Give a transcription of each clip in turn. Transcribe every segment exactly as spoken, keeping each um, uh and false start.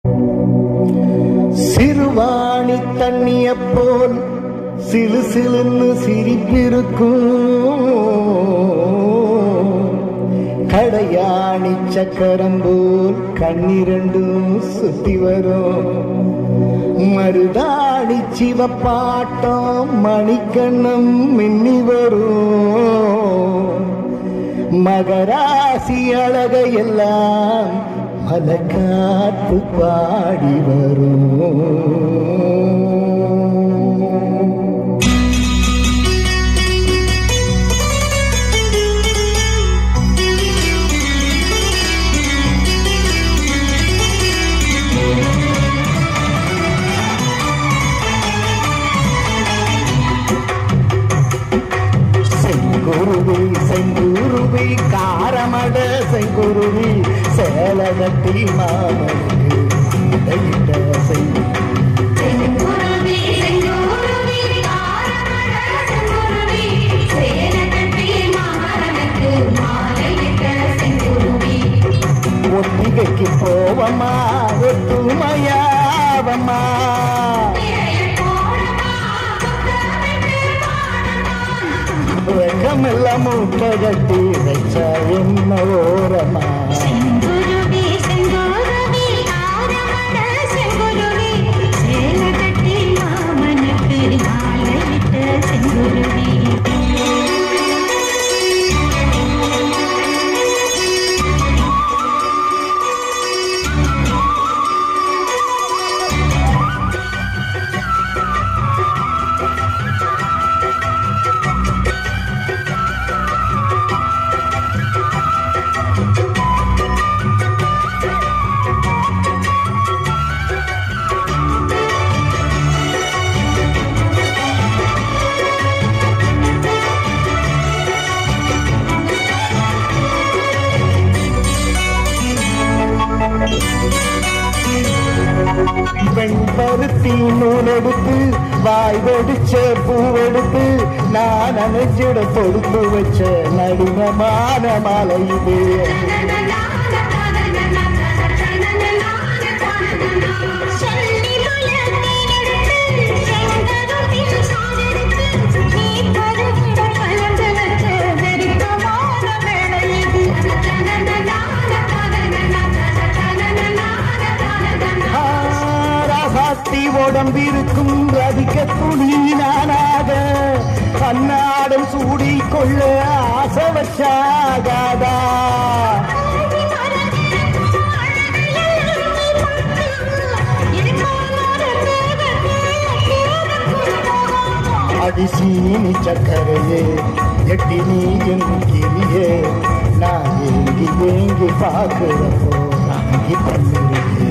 சிறுவாணி தண்ணிய போல் சிலு சிலுன்னு சிரிப்பிருக்கும், கடையாணி சக்கரம் போல் கண்ணிரண்டும் சுத்தி வரும், மருதாணி சிவப்பாட்டம் மணிக்கண்ணம் மின்னி வரும், மகராசி அழகையெல்லாம் மலக்காத்து பாடி வரும். செங்குருவி செங்குருவி காரமட செங்குருவி சேலகட்டி மாமனுக்கு இடையிட்ட செங்குருவி செங்குருவி காரமட செங்குருவி சேலகட்டி மாமனுக்கு மாலையிட்ட செங்குருவி. ஒத்திகைக்கு போவமா ஒத்துமையாவமா, வெக்கமெல்லாம் மூட்டை கட்டி வச்ச என்ன ஓரமா. செங்குருவி செங்குருவி காரமட செங்குருவி சேலகட்டி மாமனுக்கு மாலையிட்ட செங்குருவி. வெண்பருத்தி நூலெடுத்து வாய் வெடிச்ச பூவெடுத்து நான் அணைச்சிட தொடுத்து வச்ச நடுவமான மாலை இது. உடம்பிருக்கும் ரதிக்க துணி நானாக கண்ணாடம் சூடி கொள்ள ஆசை வச்சாகாதா. அடிசீனி சக்கரையே எட்டி நீ என் கிளியே, நான் ஏங்கி ஏங்கி பார்க்கிறப்போ தாங்கி பண்ணிருக்கேன்.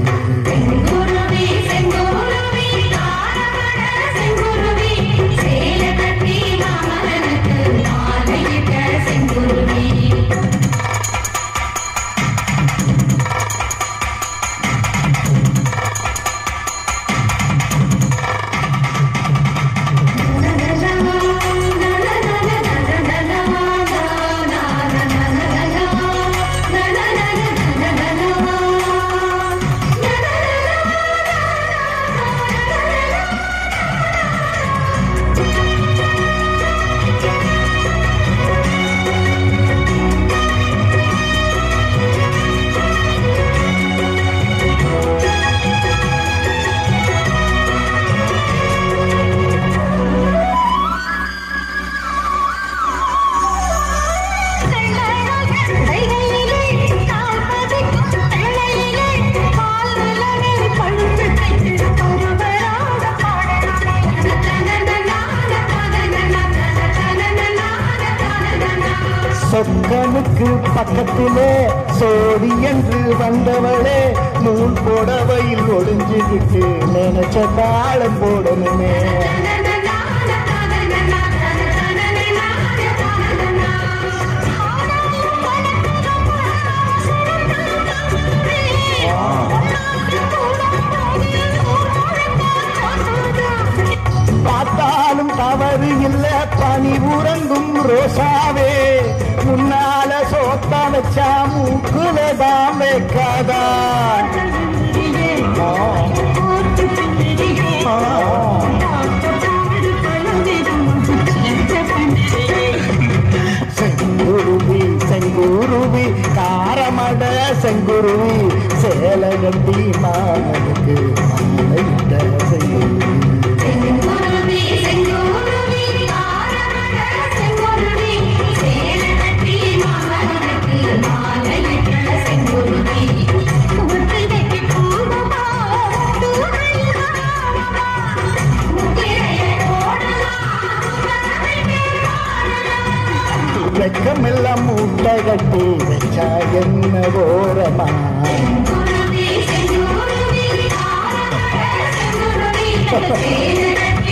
சொக்கனுக்கு பக்கத்திலே சோடி என்று வந்தவளே, நூல் போடவையில் ஒளிஞ்சுக்கிட்டு நினைச்ச தாளம் போடணுமே. பார்த்தாலும் தவறு இல்ல பனி உறங்கும் ரோசாவே, முன்னால சோத்த வச்சா மூக்குலதான் வைக்காதா. செங்குருவி சேலை கட்டி மாமனுக்கு மாலையிட்ட செங்குருவி செங்குருவி செங்குருவி ஆரமட செங்குருவி சேலை கட்டி மாமனுக்கு மாலையிட்ட செங்குருவி முத்து வைக்க போடுமா தூரையா முத்திரைய போடுமா வெக்கமெல்லாம் மூட்டை கட்டி வச்சா என்ன ஓரமா செங்குருவி செங்குருவி ஆரமட செங்குருவி சேலை கட்டி